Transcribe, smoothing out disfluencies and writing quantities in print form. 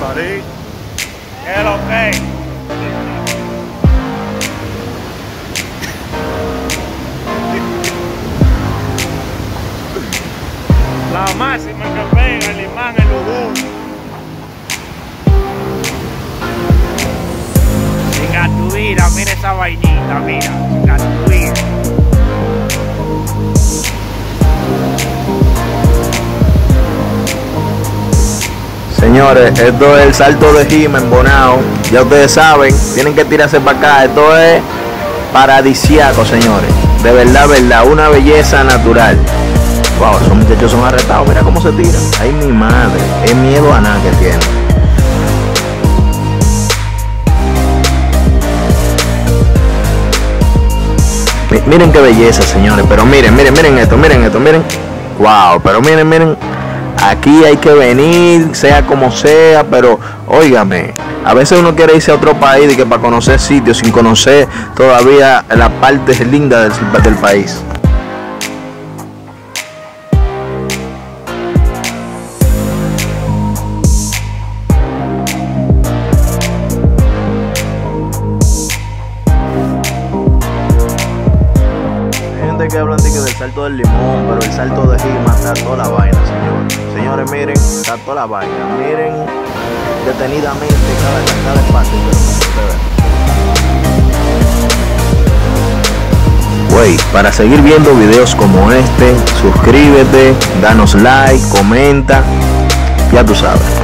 salí. ¿Qué es lo que? La máxima que pega, el imán, el Ujú. Sin tu vida, mira esa vainita, mira, sin tu vida. Señores, esto es el salto de Jima en Bonao. Ya ustedes saben, tienen que tirarse para acá. Esto es paradisiaco, señores. De verdad, una belleza natural. Wow, esos muchachos son arrestados. Mira cómo se tiran. Ay, mi madre. Es miedo a nada que tienen. Miren qué belleza, señores. Pero miren esto. Miren. Wow, pero miren. Aquí hay que venir, sea como sea, pero óigame, a veces uno quiere irse a otro país y que para conocer sitios sin conocer todavía la parte linda del país. Hay gente que hablan del salto del limón, pero el salto de Jima está toda la vaina, señores. Señores, miren, está toda la vaina. Miren detenidamente cada espacio que ustedes ven. Güey, para seguir viendo videos como este, suscríbete, danos like, comenta, ya tú sabes.